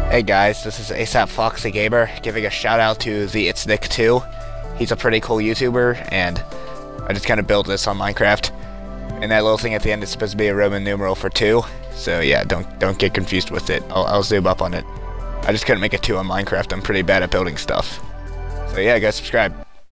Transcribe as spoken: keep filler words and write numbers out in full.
Hey guys, this is ASAP Foxy Gamer giving a shout out to the It's Nick two. He's a pretty cool YouTuber, and I just kind of built this on Minecraft. And that little thing at the end is supposed to be a Roman numeral for two. So yeah, don't don't get confused with it. I'll, I'll zoom up on it. I just couldn't make a two on Minecraft. I'm pretty bad at building stuff. So yeah, guys, subscribe.